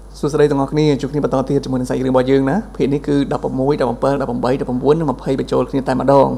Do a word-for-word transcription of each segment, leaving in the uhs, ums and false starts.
សួស្តីទាំងអស់គ្នាជួបគ្នាបន្តទៀតជាមួយនឹងសាច់រឿងរបស់យើងណាភាគនេះគឺដប់ប្រាំមួយ ដប់ប្រាំbảy ដប់ប្រាំtám ដប់ប្រាំ៩ និងยี่สิบបញ្ចូលគ្នាតែម្ដង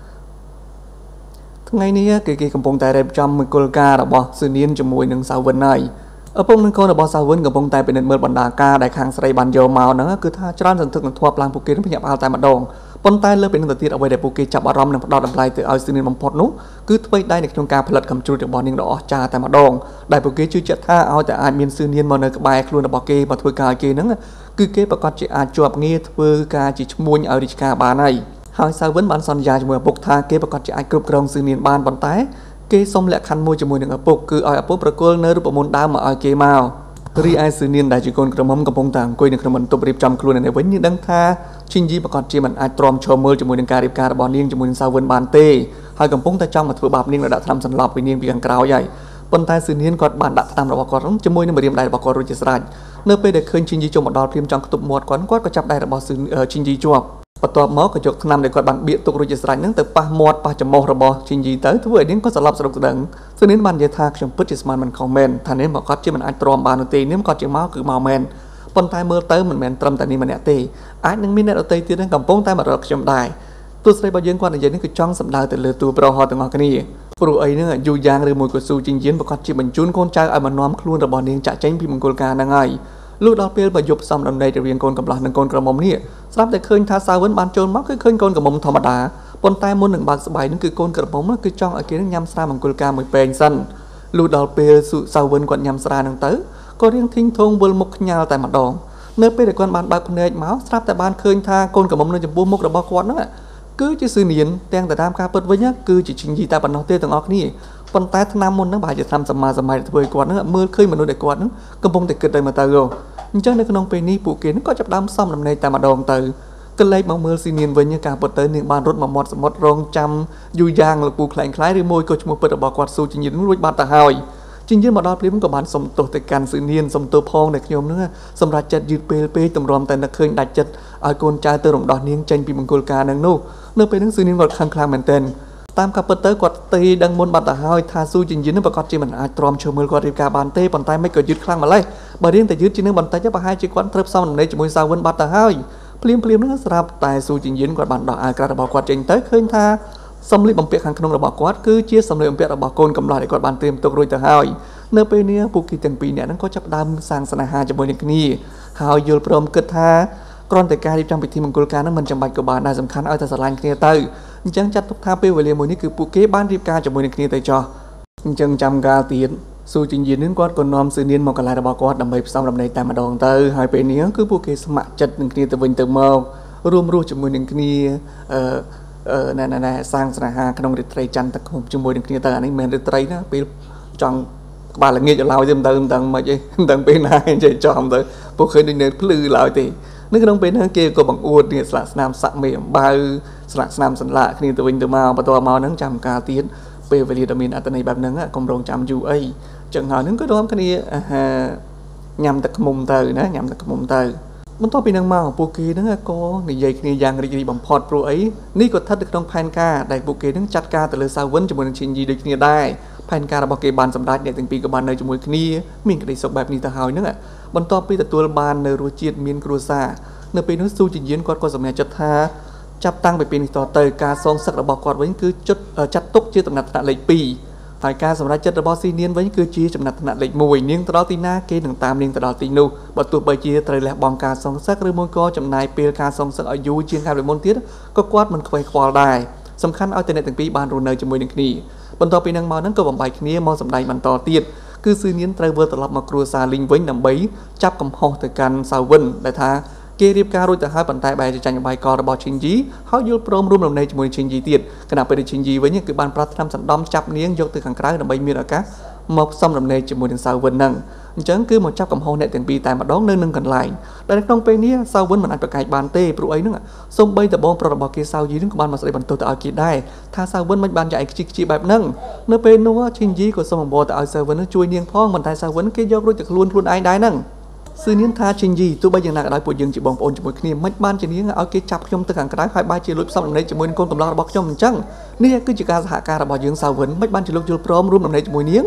ថ្ងៃនេះគេគេកំពុងតែរៀបចំមង្គលការរបស់ស៊ឺនៀនជាមួយនឹងសាវវិនហើយឪពុកនិងកូនរបស់សាវវិនកំពុងតែពិនិត្យមើលបណ្ដាការដែលខាងស្រីបានយកមកហ្នឹងគឺថាច្រើនសន្ធឹកសន្ធាប់ឡើងពួកគេនឹងភ្ញាក់ផ្អើលតែម្ដងប៉ុន្តែលើពីនឹងទៅទៀតអ្វីដែលពួកគេចាប់អារម្មណ៍និងផ្ដោតតម្លៃទៅឲ្យស៊ឺនៀនបំផុតនោះគឺធ្វើដៃនៅក្នុងការផលិតកំជ្រួតរបស់នាងដ៏អស្ចារ្យតែម្ដងដែលពួកគេជឿជាក់ថាឲ្យតែអាចមានស៊ឺនៀនមកនៅក្បែរខ្លួនរបស់គេមកធ្វើការឲ្យគេហ្នឹងគឺគេប្រកាសជាអាចជាប់ងារធ្វើការជាឈ្មួញឲ្យរាជការបានហើយហើយសាវវិនបានសន្យាជាមួយឪពុកថាគេប្រកាសជាអាចគ្រប់គ្រងស៊ឺនៀនបានប៉ុន្តែគេសុំលក្ខខណ្ឌមួយជាមួយនឹងឪពុកគឺឲ្យឪពុកប្រគល់នៅរូបមន្តដើមមកឲ្យគេមករីឯស៊ឺនៀនដែលជាកូនក្រមុំកំពុងតែអង្គុយនៅក្នុងបន្ទប់រៀបចំខ្លួននៅវិញនាងដឹងថាឈីនយីប្រកាសជាមិនអាចទ្រាំឈរមើលជាមួយនឹងការរៀបការរបស់នាងជាមួយនឹងសាវវិនបានទេហើយកំពុងតែចង់មកធ្វើបាបនាងដាក់ថ្នាំសន្លប់ពីនាងពីខាងក្រោយហើយប៉ុន្តែស៊ឺនៀនគាត់បានដាក់ថ្នាំរបស់គាត់ជាមួយនឹងម្រាមដៃរបស់គាត់រួចជាស្រេចនៅពេលដែលឃើញឈីនយីចូលមកដល់ព្រាមចង់ខ្ទប់មាត់គាត់គាត់ក៏ចាប់ដៃរបស់ឈីនយីជាប់បន្ទាប់មកក៏យកថ្នាំដែលគាត់បានបៀកទុករួចជាស្រេចហ្នឹងទៅប៉ះមាត់ប៉ះច្រមុះរបស់ឈីនយីទៅធ្វើឲ្យនាងក៏ស្លាប់ស្រុកស្ដឹងស៊ឺនៀនបាននិយាយថាខ្ញុំពិតជាស្មានមិនខុសមែនថានាងមកគាត់ជាមិនអាចទ្រាំបាននោះទេនាងគាត់ជាមកគឺមកមែនប៉ុន្តែមើលទៅមិនមែនត្រឹមតែនាងម្នាក់ទេអាចនឹងមានអ្នកដទៃទៀតនឹងកំពុងតែមករកខ្ញុំដែរទស្សនវិជ្ជារបស់យើងគាត់និយាយនេះគឺចង់សម្ដៅទៅលើតួប្រហោះទាំងអស់គ្នាព្រោះអីហ្នឹងយូរយ៉ាងឬមួយក៏ស៊ូជីងយៀនប្រកាសជាបញ្ជូនកូនចៅឲ្យមកនាំខ្លួនរបស់នាងចាក់ចេញពីមង្គលការហ្នឹងហើយលុះដល់ពេលមកយប់សំដំណេករវាងកូនកំឡោះនិងកូនក្រមុំនេះស្រាប់តែឃើញថាសាវវិនបានចូលមកគឺឃើញកូនក្រមុំធម្មតាប៉ុន្តែមុននឹងបើកស្បែកហ្នឹងគឺកូនក្រមុំគឺចង់ឲ្យគេញ៉ាំស្រាមង្គលការមួយពេងសិនលុះដល់ពេលសាវវិនគាត់ញ៉ាំស្រាហ្នឹងទៅក៏រៀងធីងធងវិលមុខខ្ញាល់តែម្ដងនៅពេលដែលគាត់បានបើកភ្នែកមកស្រាប់តែបានឃើញថាកូនក្រមុំនៅចំពោះមុខរបស់គាត់ហ្នឹងគឺជាស៊ឺនៀនទាំងទៅតាមការពិតវិញគឺជាឈីងយីតែប៉ុណ្ណោះទេទាំងអស់គ្នាប៉ុន្តែឆ្នាំមុនហ្នឹងប្រហែលជាឆ្នាំសម្មាសម័យធ្វើឲ្យគាត់ហ្នឹងមើលឃើញមនុស្សដែលគាត់ហ្នឹងកំពុងតែគិតទៅមកទៅអញ្ចឹងនៅក្នុងពេលនេះពួកគេហ្នឹងក៏ចាប់ដើមសំដំណេកតែម្ដងទៅកលែកមកមើលស៊ឺនៀនវិញការពិតទៅនាងបានរត់មកមាត់សមុទ្ររងចាំយូរយ៉ាងលោកពូខ្លែងខ្លាយឬមួយក៏ឈ្មោះពិតរបស់គាត់ស៊ូជីញៀនរួចបាត់ទៅហើយជីញៀនមកដល់ព្រាមក៏បានសុំទោសទៅកាន់ស៊ឺនៀនសុំទោសផងដែលខ្ញុំហ្នឹងសម្រាប់ចិត្តយឺតពេលពេកតម្រាំតែនឹកឃើញដាច់ចិត្តឲ្យកូនចៅទៅរំដោះនាងចេញពីមង្គលការនឹងនោះនៅពេលហ្នឹងស៊ឺនៀនគាត់ខឹងខ្លាំងមែនទែនតាមការពិតទៅគាត់ទីដឹងមុនបាត់ទៅហើយថាស៊ូជីញៀននឹងប្រកាសជាមិនអាចទ្រាំឈើមើលគាត់រៀបការបានទេប៉ុន្តែមិនក៏យឺតខ្លាំងម្ល៉េះបើរៀងតែយឺតជាងនឹងបន្តិចប្រហែលជាគាត់ត្រូវផ្សំដំណេកជាមួយសាវវិនបាត់ទៅហើយភ្លាមភ្លាមហ្នឹងស្រាប់តែស៊ូជីញៀនគាត់បានដោះអាវក្រៅរបស់គាត់ចេញទៅឃើញថាសម្លៀកបំពាក់ខាងក្នុងរបស់គាត់គឺជាសម្លៀកបំពាក់របស់កូនកំឡោះដែលគាត់បានត្រៀមទុករួចទៅហើយនៅពេលនេះពួកគេទាំងពីរនាក់ហ្នឹងក៏ចាប់ដើមសាងស្នេហាជាមួយនឹងគ្នាហើយយល់ព្រមគិតថាគ្រាន់តែការរៀបចំពិធីមង្គលការហ្នឹងមិនចាំបាច់ក៏បានដែរសំខាន់ឲ្យតែស្រឡាញ់គ្នាទៅអញ្ចឹងចាត់ទុកថាពេលវេលាមួយនេះគឺពួកគេបានរៀបការជាមួយនឹងគ្នាទៅចោះអញ្ចឹងចាំកាលទៀតស៊ូជីញៀននឹងគាត់ក៏នាំស៊ឺនៀនមកកន្លែងរបស់គាត់ដើម្បីផ្សំដំណេកតែម្ដងទៅហើយពេលនេះគឺពួកគេស្ម័គ្រចិត្តនឹងគ្នាទៅវិញទៅមករួមរស់ជាមួយនឹងគ្នាអឺអឺណែណែសាងស្នេហាក្នុងរាត្រីច័ន្ទទឹកឃុំជាមួយនឹងគ្នាទៅអានេះមិនមែនរាត្រីណាពេលចង់ក្បាលល្ងាចឡើយទេមិនទៅមិនដឹងមិនអីមិនដឹងពេលណាចេះចំទៅពួកឃើញដូចនៅភ្លឺឡើយទេនៅក្នុងពេលហ្នឹងគេក៏បង្អួតនេះស្លាកស្នាមសាក់មេអំបៅស្លាកស្នាមសន្លាក់គ្នាទៅវិញទៅមកបន្តមកហ្នឹងចាំកាលទៀតពេលវេលាដ៏មានអត្ថន័យបែបហ្នឹងកុំរងចាំយូរអីចឹងហើយហ្នឹងក៏រួមគ្នាអាហារញ៉ាំទឹកខ្មុំទៅណាញ៉ាំទឹកខ្មុំទៅបន្ទាប់ពីហ្នឹងមកពួកគេហ្នឹងក៏និយាយគ្នាយ៉ាងរីករាយបំផុតព្រោះអីនេះក៏ស្ថិតនៅក្នុងផែនការដែលពួកគេហ្នឹងចាត់ការទៅលើសាវវិនជាមួយនឹងឈីនយីដូចគ្នាដែរផែនការរបស់គេបានសម្រេចអ្នកទាំងពីរក៏បាននៅជាមួយគ្នាមានក្តីសុខបែបនេះទៅហើយហ្នឹងបន្ទាប់ពីទទួលបាននៅរសជាតិមានគ្រួសារនៅពេលនោះស៊ូជីញៀនគាត់ក៏សម្រេចចិត្តថាចាប់តាំងពីពេលនេះតទៅការសងសឹករបស់គាត់វិញគឺជុតចាត់ទុកជាចំណាត់ថ្នាក់លេខពីរហើយការសម្រេចចិត្តរបស់ស៊ីនៀនវិញគឺជាចំណាត់ថ្នាក់លេខមួយនាងទៅដល់ទីណាគេនឹងតាមនាងទៅដល់ទីនោះបើទោះបីជាត្រូវលះបង់ការសងសឹកឬមួយក៏ចំណាយពេលការសងសឹកឲ្យយូរជាងកាលពីមុនទៀតក៏គាត់មិនខ្វេះខ្វល់ដែរសំខាន់ឲ្យតែអ្នកទាំងពីរបានរស់នៅជាមួយនឹងគ្នាបន្ទាប់ពីនឹងមកហ្នឹងក៏បំបីគ្នាមកសម្ដែងបន្តទៀតគឺស៊ឺនៀនត្រូវវិលត្រឡប់មកគ្រួសារលីងវិញដើម្បីចាប់កំហុសទៅកាន់សាវវិនដែលថាគេរៀបការរួចទៅហើយប៉ុន្តែបែរជាចាញ់បាយកលរបស់ឈីនយីហើយយល់ព្រមរួមរំលែកជាមួយឈីនយីទៀតខណៈពេលឈីនយីវិញគឺបានប្រាថ្នាសណ្ដំចាប់នាងយកទៅខាងក្រៅដើម្បីមានឱកាសមកសំរំលែកជាមួយនឹងសាវវិនហ្នឹងអញ្ចឹងគឺមកចាប់កំហុសអ្នកទាំងពីរតែម្ដងនៅនឹងកន្លែងដែលក្នុងពេលនេះសាវវិនមិនអាចប្រកែកបានទេព្រោះអីហ្នឹងសូម្បីតែបងប្រុសរបស់គេសាវយីហ្នឹងក៏បានមកស្ដីបន្ទោសទៅឲ្យគេដែរថាសាវវិនមិនបានចាក់ឯខ្ជិះខ្ជិះបែបហ្នឹងនៅពេលនោះឈីនយីក៏សូមអង្វរទៅឲ្យសាវវិនជួយនាងផងប៉ុន្តែសាវវិនគេយករួចទៅខ្លួនខ្លួនឯងដែរហ្នឹងស៊ឺនៀនថាឈីនយីទោះបីយ៉ាងណាក៏ដោយពួកយើងជាបងប្អូនជាមួយគ្នាមិនបានជានាងឲ្យគេចាប់ខ្ញុំទៅខាងក្រៅហើយបែរជាលួចផ្សំដំណេកជាមួយនឹងកូនកំឡោះរបស់ខ្ញុំអញ្ចឹងនេះគឺជាការសហការរបស់យើងសាវវិនមិនបានជាលោកយល់ព្រមរួមដំណេកជាមួយនាង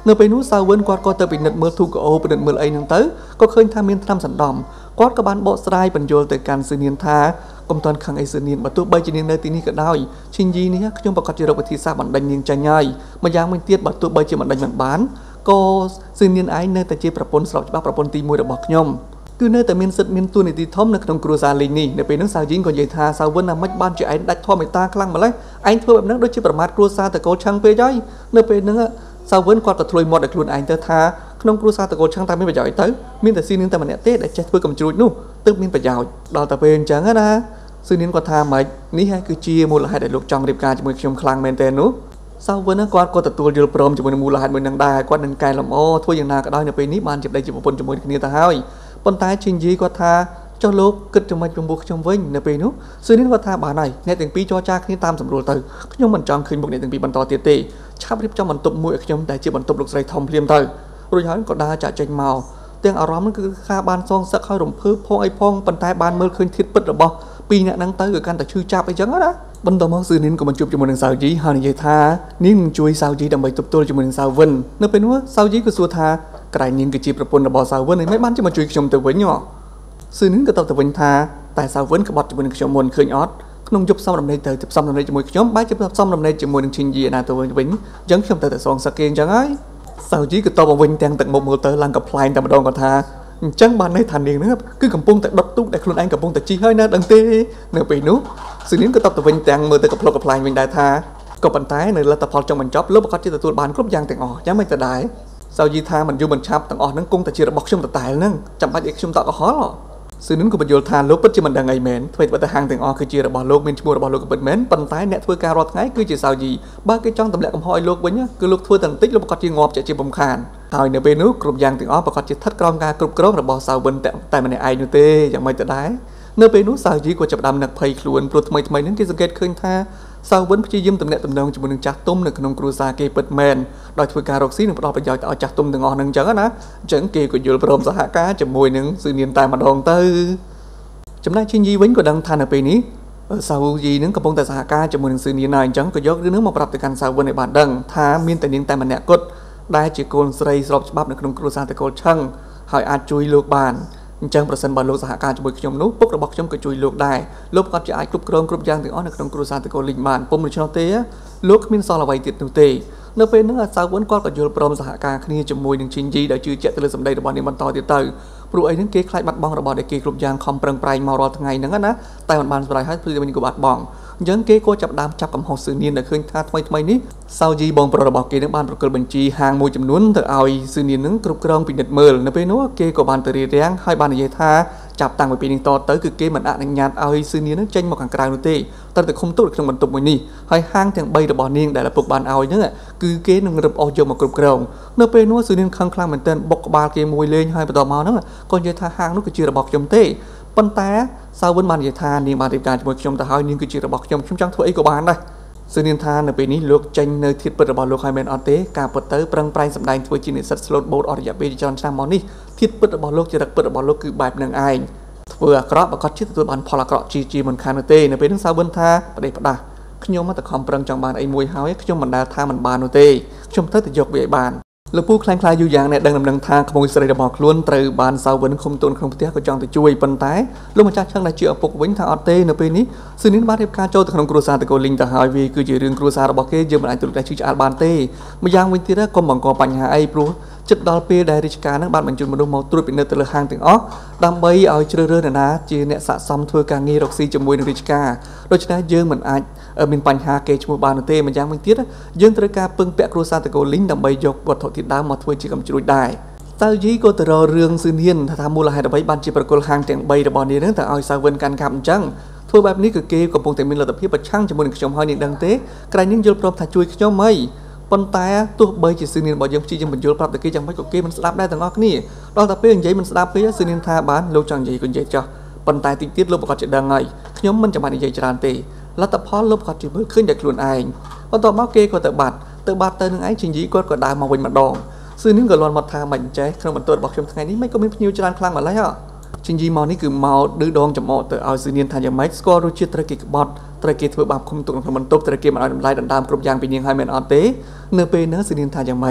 នៅពេលនោះសាវឿនគាត់ក៏ទៅពិនិត្យមើលទូកអូពិនិត្យមើលអីហ្នឹងទៅក៏ឃើញថាមានថ្នាំសណ្ដំគាត់ក៏បានបកស្រាយបញ្យល់ទៅកាន់ស៊ឺនៀនថាកុំតន់ខឹងអីស៊ឺនៀនបើទោះបីជានាងនៅទីនេះក៏ដោយឈិនយីនេះខ្ញុំប្រកាសជារកវិធីសាស្ត្របណ្ដេញនាងចាញ់ហើយម្យ៉ាងវិញទៀតបើទោះបីជាបណ្ដេញមិនបានក៏ស៊ឺនៀនឯងនៅតែជាប្រពន្ធស្របច្បាប់ប្រពន្ធទីមួយរបស់ខ្ញុំគឺនៅតែមានសិទ្ធិមានទួនាទីធំនៅក្នុងគ្រួសារលេងនេះនៅពេលនោះសាវជីងក៏និយាយថាសាវឿនណាមិនបានជាឯងដាច់ធម៌មេត្តាខ្លាំងម្ល៉េះឯងធ្វើបែបហ្នឹងដូចជាប្រមាថគ្រួសារតកូលឆឹងពេកហើយនៅពេលហ្នឹងសាវឿនគាត់ក៏ធ្លុយមាត់ឲ្យខ្លួនឯងទៅថាក្នុងគ្រួសារតកូលឆឹងតែមានប្រយោជន៍ទៅមានតែស៊ីនាងតែម្នាក់ទេដែលចេះធ្វើកំជ្រួចនោះទើបមានប្រយោជន៍ដល់តែពេលអញ្ចឹងណាស៊ឺនាងគាត់ថាម៉េចនេះហើយគឺជាមូលហេតុដែលលោកចង់រៀបការជាមួយខ្ញុំខ្លាំងមែនទេនោះសាវឿនគាត់ក៏ទទួលយល់ព្រមជាមួយនឹងមូលហេតុមួយនឹងដែរគាត់នឹងកែលម្អធ្វើយ៉ាងណាក៏ដោយនៅពេលនេះបានជាប្តីជាប្រពន្ធជាមួយគ្នាទៅហើយប៉ុន្តែឈិនយីគាត់ថាចុះលោកគិតចំណុចចំពោះខ្ញុំវិញនៅពេលនោះស៊ឺនីនគាត់ថាបានហើយអ្នកទាំងពីរចរចាគ្នាតាមសម្រួលទៅខ្ញុំមិនចង់ឃើញមុខអ្នកទាំងពីរបន្តទៀតទេឆាប់រៀបចំបន្ទប់មួយឲ្យខ្ញុំដែលជាបន្ទប់លោកស្រីធំភ្លាមទៅរួចហើយក៏ដើរចាក់ចេញមកទាំងអារម្មណ៍គឺថាបានសងសឹកឲ្យរំភើបផងអីផងប៉ុន្តែបានមើលឃើញធាតុពិតរបស់ពីរអ្នកហ្នឹងទៅគឺកាន់តែឈឺចាប់អីចឹងណាបន្ទាប់មកស៊ឺនីនក៏បានជួបជាមួយនឹងសាវជីហើយនិយាយថានាងនឹងជួយសាវជីដើម្បីទប់ទល់ជាមួយនឹងសាវវិននៅពេលនោះសាវជីក៏សួរថាក្រែងនាងគឺជាប្រពន្ធរបស់សាវវិនហើយមិនបានជាមកជួយខ្ញុំទៅវិញហ៎ស៊ឺនីនក៏តបទៅវិញថាតែសាវវិនក្បត់ជាមួយនឹងខ្ញុំមុនឃើញអត់ក្នុងយប់សំរំលែកទៅទៅសំរំលែកជាមួយខ្ញុំបែរជាសំរំលែកជាមួយនឹងឈិនយីណាទៅវិញវិញអញ្ចឹងខ្ញុំទៅតែសងសឹកគេអញ្ចឹងហើយសាវជីក៏តបមកវិញទាំងទឹកមុខមើលទៅឡើងកំ pl ែងតែម្ដងគាត់ថាអញ្ចឹងបានន័យថានាងហ្នឹងគឺកំពុងតែដុតទូកដែលខ្លួនឯងកំពុងតែជីហើយណាដឹងទេនៅពេលនោះស៊ឺនីនក៏តបទៅវិញទាំងមើលទៅកំ pl កំ pl ែងវិញដែរថាក៏ប៉ុន្តែនៅលទ្ធផលចុងបញ្ចប់លោកប្រកាសជាទទួលបានគ្រប់យ៉ាងទាំងអស់យ៉ាងមិនទៅដែរសាវជីថាមិនយូរមិនឆាប់ទាំងអស់ហ្នឹងគង់តែជារបស់ខ្ញុំតតែហ្នឹងចាំបាច់ឲ្យខ្ញុំតក់កុហលស៊ឺនីនក៏បញ្យល់ថាលោកពិតជាមិនដឹងអីមែនធ្វើឲ្យតែហាងទាំងអស់គឺជារបស់លោកមានឈ្មោះរបស់លោកក៏ពិតមែនប៉ុន្តែអ្នកធ្វើការរាល់ថ្ងៃគឺជាសាវជីបើគេចង់ទម្លាក់កំហុសឲ្យលោកវិញគឺលោកធ្វើតែបន្តិចលោកប្រកាសជាងាប់ជាជាបំខានហើយនៅពេលនោះគ្រប់យ៉ាងទាំងអស់ប្រកាសជាស្ថិតក្រោមការគ្រប់គ្រងរបស់សាវវិនតែម្នាក់ឯងនោះទេយ៉ាងម៉េចទៅដែរនៅពេលនោះសាវជីក៏ចាប់ផ្ដើមនឹកភ័យខ្លួនព្រោះថ្មីថ្មីហ្នឹងគេសង្កេតឃើញថាសាវវិនព្យាយាមទំនាក់ទំនងជាមួយនឹងចាស់ទុំនៅក្នុងគ្រួសារគេពិតមែនដោយធ្វើការរកស៊ីនិងផ្ដល់ប្រយោជន៍ទៅឲ្យចាស់ទុំទាំងអស់ហ្នឹងអញ្ចឹងណាអញ្ចឹងគេក៏យល់ព្រមសហការជាមួយនឹងស៊ឺនីនតែម្ដងទៅចំណែកឈិនយីវិញក៏ដឹងថានៅពេលនេះសាវជីនឹងកំពុងតែសហការជាមួយនឹងស៊ឺនីនហើយអញ្ចឹងក៏យករឿងនេះមកប្រាប់ទៅកាន់សាវវិនឲ្យបានដឹងថាមានតែនាងតែម្នាក់គត់ដែលជាកូនស្រីស្របច្បាប់នៅក្នុងគ្រួសារតកូលឆឹងហើយអាចជួយលោកបានអញ្ចឹងប្រសិនបើលោកសហការជាមួយខ្ញុំនោះពុករបស់ខ្ញុំក៏ជួយលោកដែរលោកក៏អាចគ្រប់គ្រងគ្រប់យ៉ាងទាំងអស់នៅក្នុងគ្រួសារតកូលលីងបានពុំដូច្នោះទេលោកគ្មានសល់អ្វីទៀតនោះទេនៅពេលហ្នឹងសាវវិនគាត់ក៏យល់ព្រមសហការគ្នាជាមួយនឹងឈិនយីដែលជឿជាក់ទៅលើសម្ដីរបស់នាងបន្តទៀតទៅព្រោះអីហ្នឹងគេខ្លាចបាត់បង់របស់ដែលគេគ្រប់យ៉ាងខំប្រឹងប្រែងមករាល់ថ្ងៃហ្នឹងណាតែមិនបានសម្រេចហើយព្រោះវិញក៏បាត់បង់អញ្ចឹងគេក៏ចាប់ដើមចាប់កំហុសស៊ឺនីនដែលឃើញថាថ្មីថ្មីនេះសាវជីបងប្រុសរបស់គេនឹងបានប្រគល់បញ្ជីហាងមួយចំនួនទៅឲ្យស៊ឺនីននឹងគ្រប់គ្រងពិនិត្យមើលនៅពេលនោះគេក៏បានទៅរៀបរៀងហើយបាននិយាយថាចាប់តាំងពីពេលនេះតទៅគឺគេមិនអនុញ្ញាតឲ្យស៊ឺនីននឹងចេញមកខាងក្រៅនោះទេត្រូវតែឃុំទូកក្នុងបន្ទប់មួយនេះហើយហាងទាំងបីរបស់នាងដែលឪពុកបានឲ្យហ្នឹងគឺគេនឹងរឹបអូសយកមកគ្រប់គ្រងនៅពេលនោះស៊ឺនីនខឹងខ្លាំងមែនទែនបុកក្បាលគេមួយលេងហើយបន្តមកហ្នឹងក៏និយាយថាហាងនោះគឺជារបស់ខ្ញុំទេប៉ុន្តែសាវវិនបាននិយាយថានាងបានរៀបការជាមួយខ្ញុំទៅហើយនាងគឺជារបស់ខ្ញុំខ្ញុំចង់ធ្វើអីក៏បានដែរស៊ឺនីនថានៅពេលនេះលោកចេញនៅធាតុពិតរបស់លោកហើយមែនអត់ទេការពិតទៅប្រឹងប្រែងសម្ដែងធ្វើជានិស្សិត slot boat អស់រយៈពេលច្រើនឆ្នាំមកនេះធាតុពិតរបស់លោកជារឹកពិតរបស់លោកគឺបែបនឹងឯងធ្វើអាក្រក់ប្រកាសជាទទួលបានផលអាក្រក់ជាជាមិនខាននោះទេនៅពេលនោះសាវវិនថាប្រទេសផ្ដាស់ខ្ញុំមកតែខំប្រឹងចង់បានអីមួយហើយខ្ញុំមិនដែលថាមិនបាននោះទេខ្ញុំត្រូវតែយកវាឲ្យបានលោកពូខ្លាំងខ្លាយយូរយ៉ាងអ្នកដឹងដំណឹងថាក្មួយស្រីរបស់ខ្លួនត្រូវបានសាវវិនឃុំទោនក្នុងផ្ទះក៏ចង់ទៅជួយប៉ុន្តែលោកម្ចាស់ឆឹងដែលជាឪពុកវិញថាអត់ទេនៅពេលនេះស៊ឺនីនបានរៀបការចូលទៅក្នុងគ្រួសារតកូលលីងទៅហើយវាគឺជារឿងគ្រួសាររបស់គេយើងមិនអាចទូលតែជឿឆ្អាលបានទេម្យ៉ាងវិញទៀតក៏បង្កបញ្ហាអីព្រោះចិត្តដល់ពេលដែលរាជការនឹងបានបញ្ជូនមនុស្សមកត្រួតពិនិត្យទៅលើហាងទាំងអស់ដើម្បីឲ្យជ្រើសរើសអ្នកណាជាអ្នកស័ក្តិសមធ្វើការងាររកស៊ីជាមួយនឹងរាជការដូច្នេះយើងមិនអាចមានបញ្ហាគេឈ្មោះបាននោះទេម្យ៉ាងវិញទៀតយើងត្រូវការពឹងពាក់គ្រួសារតកូលលីងដើម្បីយកវត្ថុធាតុដើមមកធ្វើជាកំជ្រួចដែរសាវជីក៏ទៅរករឿងស៊ឺនីនថាមូលហេតុអ្វីបានជាប្រគល់ហាងទាំងបីរបស់នាងនឹងទៅឲ្យសាវវិនកាន់កាប់អញ្ចឹងធ្វើបែបនេះគឺគេកំពុងតែមានលទ្ធភាពប្រឆាំងជាមួយនឹងខ្ញុំហើយនាងដឹងទេក្រែងនាងយល់ព្រមថាជួយខ្ញុំហីប៉ុន្តែទោះបីជាស៊ឺនីនរបស់យើងព្យាយាមបញ្យល់ប្រាប់តែគេយ៉ាងម៉េចក៏គេមិនស្ដាប់ដែរទាំងអស់គ្នាដល់តែពេលនិយាយមិនស្ដាប់ពេកស៊ឺនីនថាបានលោកចង់និយាយក៏និយាយចោះប៉ុន្តែតិចទៀតលោកប្រកាសជាដឹងហើយខ្ញុំមិនចាំបាច់និយាយច្រើនទេលទ្ធផលលោកប្រកាសជាមើលឃើញតែខ្លួនឯងបន្ទាប់មកគេក៏ទៅបាត់ទៅបាត់ទៅនឹងឯងឈិនយីគាត់ក៏ដើរមកវិញម្ដងស៊ឺនីនក៏លន់មកថាមិនចេះក្នុងបន្ទប់របស់ខ្ញុំថ្ងៃនេះមិនក៏មានភ្ញៀវច្រើនខ្លាំងម្ល៉េះហ៎ឈិនយីមកនេះគឺមកឌឺដងចំអកទៅឲ្យស៊ឺនីនថាយ៉ាងម៉េចស្គាល់រសជាតិត្រូវគេក្បត់ត្រូវគេធ្វើបាបឃុំទុកក្នុងបន្ទប់ត្រូវគេមិនឲ្យតម្លៃដណ្ដើមគ្រប់យ៉ាងពីនាងហើយមែនអត់ទេនៅពេលនោះស៊ឺនីនថាយ៉ាងម៉េច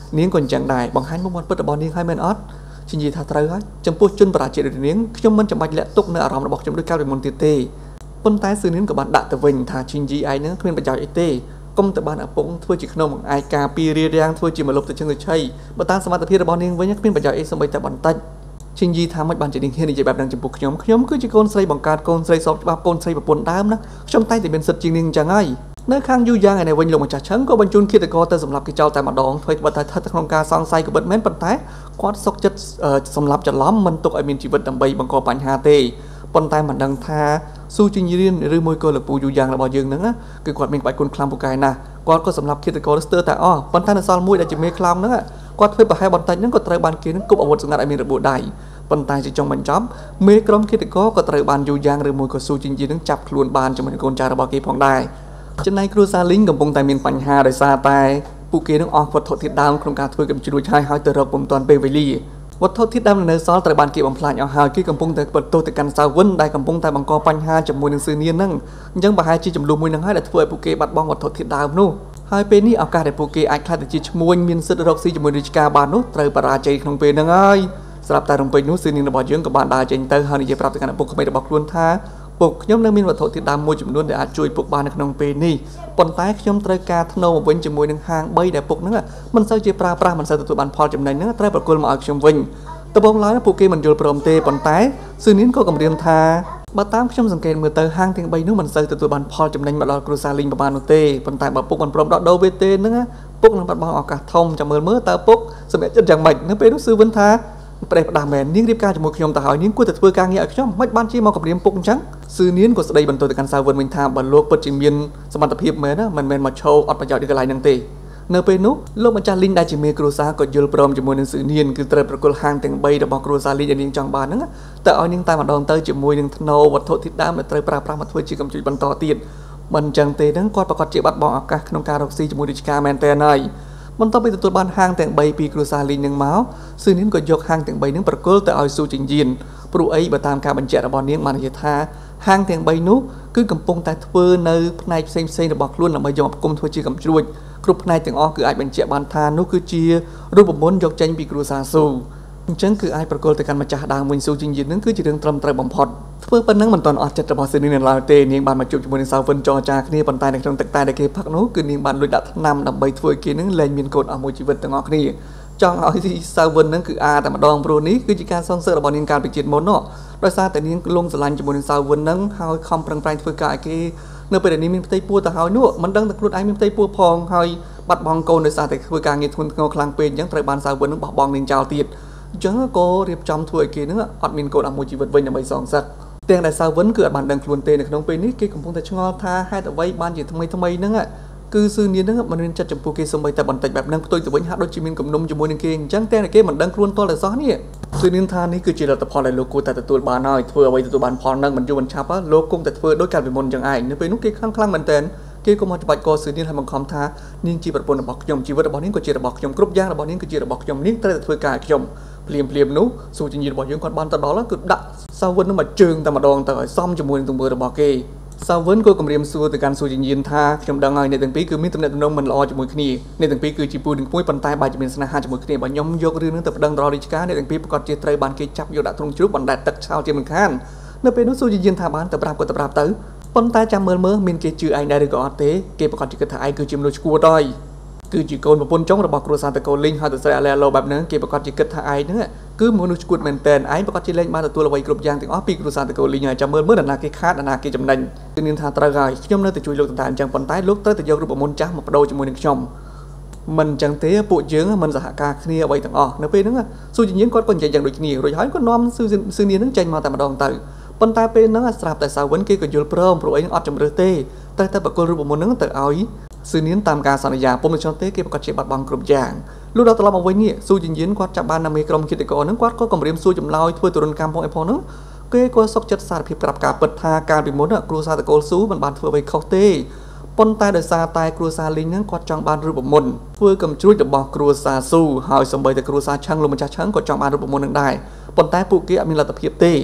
នាងក៏អញ្ចឹងដែរបង្ហាញមុខមាត់ពិតរបស់នាងឲ្យមែនអត់ជានិយាយថាត្រូវហើយចំពោះជនបរាជ័យដូចនាងខ្ញុំមិនចាំបាច់លាក់ទុកនៅអារម្មណ៍របស់ខ្ញុំដូចកាលពីមុនទៀតទេប៉ុន្តែសឿនាងក៏បានដាក់ទៅវិញថាជីងជីឯងហ្នឹងគ្មានប្រយោជន៍អីទេកុំទៅបានឪពុកធ្វើជាក្នុងបង្អែកការពីរៀបរៀងធ្វើជាមលុបទៅជើងទៅឆៃបើតាមសមត្ថភាពរបស់នាងវិញគ្មានប្រយោជន៍អីសូម្បីតែបន្តិចជីងជីថាមិនបានជានាងហ៊ាននិយាយបែបហ្នឹងចំពោះខ្ញុំខ្ញុំគឺជាកូនស្រីបង្កើតកូនស្រីសពច្បាប់កូនស្រីប្រពន្ធដើមណាខ្ញុំតែតែមានសិទ្ធិជាងនាងអញ្ចឹងហើយនៅខាងយូយ៉ាងឯនេះវិញលោកម្ចាស់ឆឹងក៏បញ្ជូនឃាតករទៅសម្លាប់គេចោលតែម្ដងធ្វើបើតែស្ថិតក្នុងការសង្ស័យក៏ពិតមែនប៉ុន្តែគាត់សុកចិត្តសម្លាប់ច្រឡំមិនទុកឲ្យមានជីវិតដើម្បីបង្កបញ្ហាទេប៉ុន្តែមិនដឹងថាស៊ូជីងរៀនឬមួយក៏លពូយូយ៉ាងរបស់យើងហ្នឹងគឺគាត់មានក្បាច់គុណខ្លាំងពូកែណាស់គាត់ក៏សម្លាប់ឃាតករស្ទើរតែអស់ប៉ុន្តែនៅសល់មួយដែលជាមេខ្លោងហ្នឹងគាត់ធ្វើប្រហែលបន្តិចហ្នឹងក៏ត្រូវបានគេនឹងគប់អាវុធសម្ងាត់ឲ្យមានរបួសដៃប៉ុន្តែជាចុងបញ្ចប់មេក្រុមឃាតករក៏ត្រូវបានយូយ៉ាងឬមួយក៏ស៊ូជីងរៀននឹងចាប់ខ្លួនបានជាមួយនឹងកូនចៅរបស់គេផងដែរចំណែកគ្រួសារលីងកំពុងតែមានបញ្ហាដោយសារតែពួកគេនឹងអស់វត្ថុធាតុដើមក្នុងការធ្វើកម្មជ្រួចហើយហើយទៅរកពុំទាន់ពេលវេលាវត្ថុធាតុដើមនៅសល់ត្រូវបានគេបំផ្លាញអស់ហើយគេកំពុងតែបន្ទោសទៅកាន់សាវិនដែលកំពុងតែបង្កបញ្ហាជាមួយនឹងសឿនៀនហ្នឹងអញ្ចឹងប្រហែលជាចំនួនមួយហ្នឹងហើយដែលធ្វើឲ្យពួកគេបាត់បង់វត្ថុធាតុដើមនោះហើយពេលនេះឱកាសដែលពួកគេអាចខ្លាចទៅជាឈ្មួញមានសិទ្ធិរកស៊ីជាមួយរាជការបាននោះត្រូវបរាជ័យក្នុងពេលហ្នឹងហើយស្រាប់តែរំពេចនោះសឿនៀនរបស់យើងក៏បានដើរចេញទៅហើយនិយាយប្រាប់ទៅកាន់ឪពុកក្មេងរបស់ខ្លួនថាពុកខ្ញុំនៅមានវត្ថុធាតុដើមមួយចំនួនដែលអាចជួយពុកបាននៅក្នុងពេលនេះប៉ុន្តែខ្ញុំត្រូវការធ្នូមកវិញជាមួយនឹងហាងបីដែលពុកហ្នឹងមិនសូវជាប្រើប្រាស់មិនសូវទទួលបានផលចំណេញហ្នឹងត្រូវប្រគល់មកឲ្យខ្ញុំវិញដំបូងឡើយពួកគេមិនយល់ព្រមទេប៉ុន្តែស៊ឿនៀនក៏គម្រាមថាបើតាមខ្ញុំសង្កេតមើលទៅហាងទាំងបីនោះមិនសូវទទួលបានផលចំណេញមកដល់គ្រួសារលីងប្រហែលនោះទេប៉ុន្តែបើពុកមិនព្រមដកដូរវាទេហ្នឹងពុកនឹងបាត់បង់ឱកាសធំចាំមើលមើលតើពុកសម្រេចចិត្តយ៉ាងម៉េចនៅពេលនោះស៊ឿវិនថាប្រេះផ្ដាស់មែននាងរៀបការជាមួយខ្ញុំទៅហើយនាងគួរតែធ្វើការងារឲ្យខ្ញុំមិនបានជាមកគម្រាមពុកអញ្ចឹងស៊ឿនៀនក៏ស្ដីបន្ទោសទៅកាន់សាវិនវិញថាបើលោកពិតជាមានសមត្ថភាពមែនណាមិនមែនមកឈោអត់ប្រយោជន៍ទីកន្លែងហ្នឹងទេនៅពេលនោះលោកម្ចាស់លីងដែលជាមេគ្រួសារក៏យល់ព្រមជាមួយនឹងស៊ឿនៀនគឺត្រូវប្រគល់ហាងទាំងបីរបស់គ្រួសារលីងដែលនាងចង់បានហ្នឹងតែឲ្យនាងតែម្ដងទៅជាមួយនឹងធ្នូវត្ថុធាតុដើមដែលត្រូវប្រើប្រាស់មកធ្វើជាកម្ចីបន្តទៀតមិនអញ្ចឹងទេហ្នឹងគាត់ប្រកាសជាបាត់បង់ឱកាសក្នុងការរកស៊ីជាមួយរាជការមែនតើហើយបន្ទាប់ពីទទួលបានហាងទាំងបីពីគ្រួសារលីងនឹងមកស៊ឿនៀនក៏យកហាងទាំងបីនឹងប្រគល់ទៅឲ្យស៊ូជីងយៀនព្រោះអីបើតាមការបញ្ជាក់របស់នាងបាននិយាយថាហាងទាំងបីនោះគឺកំពុងតែធ្វើនៅផ្នែកផ្សេងផ្សេងរបស់ខ្លួនដើម្បីយកមកផ្គុំធ្វើជាកម្ជ្រួចគ្រប់ផ្នែកទាំងអស់គឺអាចបញ្ជាក់បានថានោះគឺជារូបមន្តយកចេញពីគ្រួសារស៊ូអញ្ចឹងគឺអាចប្រគល់ទៅកាន់ម្ចាស់ដើមវិញស៊ូជីងយៀននឹងគឺជារឿងត្រឹមត្រូវបំផុតធ្វើប៉ុណ្ណឹងមិនទាន់អស់ចិត្តរបស់ស៊ឿនៀននៅឡើយទេនាងបានមកជួបជាមួយនឹងសាវិនចរចាគ្នាប៉ុន្តែនៅក្នុងទឹកតែដែលគេផឹកនោះគឺនាងបានលួចដាក់ថ្នាំដើម្បីធ្វើឲ្យគេនឹងលែងមានកូនអស់មួយជីវិតទាំងអស់គ្នាចង់ឲ្យសាវិននឹងគឺអាតែម្ដងព្រោះនេះគឺជាការសងសឹករបស់នាងកាលពីជាតិមុននោះដោយសារតែនាងលងស្រឡាញ់ជាមួយនឹងសាវិននឹងហើយខំប្រឹងប្រែងធ្វើការឲ្យគេនៅពេលដែលនាងមានផ្ទៃពោះទៅហើយនោះមិនដឹងតែខ្លួនឯងមានផ្ទៃពោះផងហើយបាត់បង់កូនដោយសារតែធ្វើការងារធ្ងន់ធ្ងរខ្លាំងពេកអញ្ចឹងត្រូវបានសាវិននឹងបោះបង់នាងចោលទៀតអញ្ចឹងក៏រៀបចំធ្វើឲ្យគេនឹងអត់មានកូនអស់មួយជីវិតវិញដើម្បីសងសឹកទាំងដែលសាវិនគឺអត់បានដឹងខ្លួនទេនៅក្នុងពេលនេះគេកំពុងតែឆ្ងល់ថាហេតុអ្វីបានជាថ្មីថ្មីហ្នឹងគឺស៊ឿនៀនហ្នឹងមិនមានចិត្តចំពោះគេសូម្បីតែបន្តិចបែបហ្នឹងផ្ទុយទៅវិញហាក់ដូចជាមានគំនុំជាមួយនឹងគេអញ្ចឹងតែគេមិនដឹងខ្លួនទាល់តែសោះនេះស៊ឿនៀនថានេះគឺជាលទ្ធផលដែលលោកគួរតែទទួលបានហើយធ្វើអ្វីទទួលបានផលហ្នឹងមិនយូរមិនឆាប់លោកគង់តែធ្វើដោយកាលពីមុនអញ្ចឹងឯងនៅពេលនោះគេខ្លាំងខ្លាំងមែនតើគេក៏មកច្បាច់កស៊ឿនៀនឲ្យបង្ខំថានាងជាប្រពន្ធរបស់ខ្ញុំជីវិតរបស់នាងក៏ជារបស់ខ្ញុំគ្រប់យ៉ាងរបស់នាងគឺជារបស់ខ្ញុំនាងត្រូវតែធ្វើការឲ្យខ្ញុំភ្លាមភ្លាមនោះស៊ូជីងយៀនរបស់យើងគាត់បានទៅដល់គឺដាក់សាវិននឹងមកជើងតែម្ដងទៅឲ្យសមជាមួយនឹងទង្វើរបស់គេសាវិនក៏គម្រាមសួរទៅកាន់ស៊ូជីងយៀនថាខ្ញុំដឹងហើយអ្នកទាំងពីរគឺមានទំនាក់ទំនងមិនល្អជាមួយគ្នាអ្នកទាំងពីរគឺជាពូនឹងមួយប៉ុន្តែបែរជាមានស្នេហាជាមួយគ្នាបើខ្ញុំយករឿងនឹងទៅប្តឹងដល់រាជការអ្នកទាំងពីរប្រកាសជាត្រូវបានគេចាប់យកដាក់ទ្រង់ជ្រូកបណ្ដែតទឹកឆោលជាមិនខាននៅពេលនោះស៊ូជីងយៀនថាបានទៅប្រាប់ក៏ទៅប្រាប់ទៅប៉ុន្តែចាំមើលមើលមានគេជឿឯងដែរឬក៏អត់ទេគេប្រកាសជាគិតថាឯងគឺជាមនុស្សឈួតហើយគឺជាកូនប្រពន្ធចុងរបស់គ្រួសារតកូលលីងហើយទៅស្រីអាឡែឡូបែបហ្នឹងគេប្រកាសជាគិតថាឯងហ្នឹងគឺមនុស្សឈួតមែនតើឯងប្រកាសជាលែងបានទទួលអ្វីគ្រប់យ៉ាងទាំងអស់ពីគ្រួសារតកូលលីងហើយចាំមើលមើលណាគេខាតណាគេចំណេញគឺនាងថាត្រូវហើយខ្ញុំនៅតែជួយលោកតើអញ្ចឹងប៉ុន្តែលោកត្រូវតែយករូបមន្តចាស់មកបដូរជាមួយនឹងខ្ញុំមិនអញ្ចឹងទេពួកយើងមិនសហការគ្នាអ្វីទាំងអស់នៅពេលហ្នឹងស៊ូជីងយៀនគាត់ក៏និយាយយ៉ាងដូចគ្នារួចហើយគាត់នាំស៊ូស៊ឺនៀនហ្នឹងចេញមកតែម្ដងទៅប៉ុន្តែពេលហ្នឹងស្រាប់តែសាវិនគេក៏យល់ព្រមព្រោះអីអត់ជំរឿទេតែតែបកគលរូបមន្តហ្នឹងទៅឲ្យស៊ឺនៀនតាមការសន្យាពុំមិនចង់ទេគេប្រកាសជាបាត់បង់គ្រប់យ៉ាងលុះដល់ត្រឡប់មកវិញនេះស៊ូជីងយៀនគាត់ចាប់បាននៅមេក្រុមគិតកោហ្នឹងគាត់ក៏គម្រាមសួរចម្លើយធ្វើទរណកម្មផងអីផងហ្នឹងគេក៏សុកចិត្តសារភាពប្រាប់ការពិតថាកាលពីមុនគ្រួសារតកូលស៊ូមិនបានធ្វើអ្វីខុសទេប៉ុន្តែដោយសារតែគ្រួសារលីងហ្នឹងគាត់ចង់បានរូបមន្តធ្វើកំជ្រួចរបស់គ្រួសារស៊ូហើយសម្បីតែគ្រួសារឆឹងលោកម្ចាស់ឆឹងក៏ចង់បានរូបមន្តនឹងដែរប៉ុន្តែពួកគេអត់មានលទ្ធភាពទេទ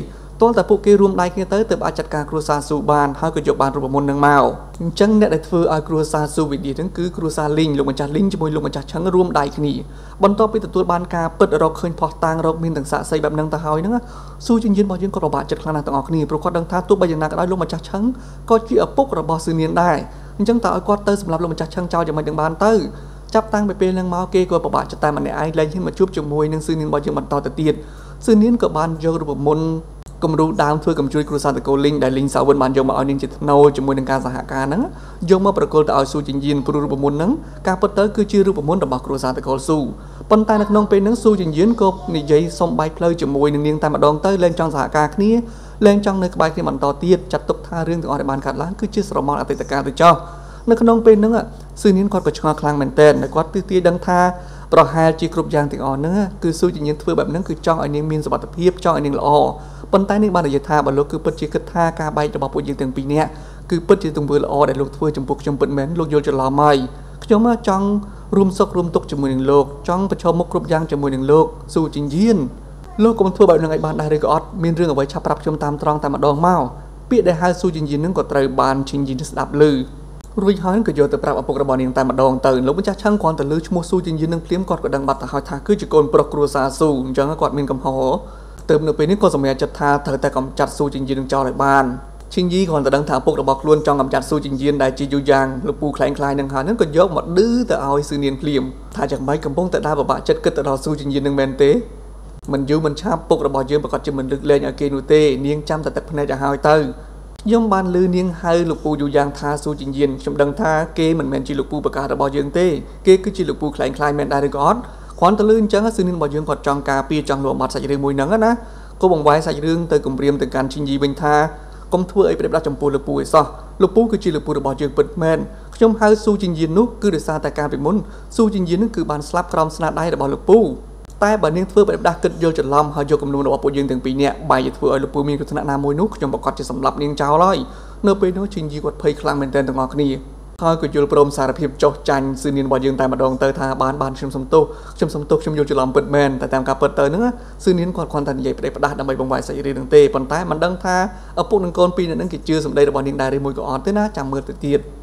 ទាល់តែពួកគេរួមដៃគ្នាទៅទើបអាចចាត់ការគ្រួសារស៊ូបានហើយក៏យកបានរូបមន្តនឹងមកអញ្ចឹងអ្នកដែលធ្វើឲ្យគ្រួសារស៊ូវិឌីហ្នឹងគឺគ្រួសារលីងលោកម្ចាស់លីងជាមួយលោកម្ចាស់ឆឹងរួមដៃគ្នាបន្ទាប់ពីទទួលបានការពិតរកឃើញផុសតាងរកមានទាំងសាក់សីបែបហ្នឹងទៅហើយហ្នឹងស៊ូជិនយិនរបស់យើងក៏ពិបាកចិត្តខ្លាំងណាស់ទាំងអស់គ្នាព្រោះគាត់ដឹងថាទោះបីយ៉ាងណាក៏ដោយលោកម្ចាស់ឆឹងក៏ជាឪពុករបស់ស៊ឺនៀនដែរអញ្ចឹងតើឲ្យគាត់ទៅសម្រាប់លោកម្ចាស់ឆឹងចោលយ៉ាងម៉េចនឹងបានទៅចាប់តាំងពីពេលហ្នឹងមកគេក៏ពិបាកចិត្តតែម្នាក់ឯងលែងហ៊ានមកជួបជាមួយនឹងស៊ឺនៀនរបស់យើងបន្តទៅទៀតស៊ឺនៀនក៏បានយករូបមន្តគំរូដើមធ្វើកំជួយគ្រួសារតកូលលីងដែលលីងសាវិនបានយកមកឲ្យនាងជាថ្នូរជាមួយនឹងការសហការហ្នឹងយកមកប្រគល់ទៅឲ្យស៊ូជិនយិនព្រោះរូបមន្តហ្នឹងការពិតទៅគឺជារូបមន្តរបស់គ្រួសារតកូលស៊ូប៉ុន្តែនៅក្នុងពេលហ្នឹងស៊ូជិនយិនក៏និយាយសុំបែកផ្លូវជាមួយនឹងនាងតែម្ដងទៅលែងចង់សហការគ្នាលែងចង់នៅក្បែរគ្នាបន្តទៀតចាត់ទុកថារឿងទាំងអស់ដែលបានកើតឡើងគឺជាស្រមោលអតីតកាលទៅចោះនៅក្នុងពេលហ្នឹងស៊ឺនៀនគាត់ក៏ឆ្ងល់ខ្លាំងមែនទែនគាត់ទិទាយដឹងថាប្រហែលជាគ្រប់យ៉ាងទាំងអស់ហ្នឹងគឺស៊ូជិនយិនធ្វើបែបហ្នឹងគឺចង់ឲ្យនាងមានសុវត្ថិភាពចង់ឲ្យនាងល្អប៉ុន្តែនាងបាននិយាយថាបើលោកគឺពិតជាគិតថាការបែករបស់ពួកយើងទាំងពីរនាក់គឺពិតជាទង្វើល្អដែលលោកធ្វើចំពោះខ្ញុំពិតមែនលោកយល់ច្រឡំហើយខ្ញុំចង់រួមសុខរួមទុក្ខជាមួយនឹងលោកចង់ប្រឈមមុខគ្រប់យ៉ាងជាមួយនឹងលោកស៊ូជិនយិនលោកកុំធ្វើបែបហ្នឹងឲ្យបានដែរឬក៏អត់មានរឿងអ្វីឆាប់ប្រាប់ខ្ញុំតាមត្រង់តែម្ដងមកពាក្យដែលហៅស៊ូជិនយិនហ្នឹងក៏ត្រូវបានជិនយិនស្ដាប់ឮរួចហើយក៏យកទៅប្រាប់ឪពុករបស់នាងតែម្ដងទៅលោកម្ចាស់ឆឹងគ្រាន់តែឮឈ្មោះស៊ូជិនយិននឹងភ្លាមគាត់ក៏ដឹងបាត់ទៅហើយថាគឺជាកូនប្រុសគ្រួសារស៊ូអញ្ចឹងគាត់មានកំហុសទៅនៅពេលនេះក៏សម្រេចចិត្តថាត្រូវតែកំចាត់ស៊ូជិនយិននឹងចោលឲ្យបានឈិនយីគ្រាន់តែដឹងថាឪពុករបស់ខ្លួនចង់កំចាត់ស៊ូជិនយិនដែលជាយូយ៉ាងលោកពូខ្លែងខ្លាយនឹងហើយនឹងក៏យកមកឌឺទៅឲ្យស៊ឺនៀនភ្លាមថាយ៉ាងម៉េចកំពុងតែដើរពិបាកចិត្តគិតទៅដល់ស៊ូជិនយិននឹងមែនទេមិនយូរមិនឆាប់ពុករបស់យើងប្រកាសជាមិនលើកលែងឲ្យគេនោះទេនាងចាំតែទឹកភ្នែកឲ្យហើយទៅខ្ញុំបានលឺនាងហៅលោកពូយូយ៉ាងថាស៊ូជិនយិនខ្ញុំដឹងថាគេមិនមែនជាលោកពូប្រកាសរបស់យើងទេគេគឺជាលោកពូខ្លែងខ្លាយមែនដែរឬក៏អត់គ្រាន់តែលឺអញ្ចឹងស៊ឺនៀនរបស់យើងគាត់ចង់ការពារចង់លួចបាត់សាច់រឿងមួយហ្នឹងណាក៏បង្វែរសាច់រឿងទៅគម្រាមទៅកាន់ឈិនយីវិញថាកុំធ្វើអីប្រៀបដាក់ចំពោះលោកពូឯសោះលោកពូគឺជាលោកពូរបស់យើងពិតមែនខ្ញុំហៅស៊ូជិនយិននោះគឺដោយសារតែការពីមុនស៊ូជិនយិននឹងគឺបានស្លាប់ក្រោមស្នាដៃរបស់លោកពូតែបើនាងធ្វើប្រៀបដាក់គិតយល់ច្រឡំហើយយកគំនូររបស់ពួកយើងទាំងពីរនាក់បែរជាធ្វើឲ្យលោកពូមានគ្រោះថ្នាក់ណាមួយនោះខ្ញុំប្រកាសជាសម្លាប់នាងចោលហើយនៅពេលនោះឈិនយីគាត់ភ័យខ្លាំងមែនទែនទាំងអស់គ្នាហើយក៏យល់ព្រមសារភាពចុះចាញ់ស៊ឺនៀនរបស់យើងតែម្ដងទៅថាបានបានខ្ញុំសំទោសខ្ញុំសំទោសខ្ញុំយល់ច្រឡំពិតមែនតែតាមការពិតទៅហ្នឹងស៊ឺនៀនគាត់គ្រាន់តែនិយាយផ្ដេសផ្ដាស់ដើម្បីបង្វែរសាច់រឿងហ្នឹងទេប៉ុន្តែមិនដឹងថាឪពុកនិងកូនពីរនាក់ហ្នឹងគេជឿសម្ដីរបស់នាងដែរឬមួយក៏អត់ទេណាចាំមើលទៅទៀត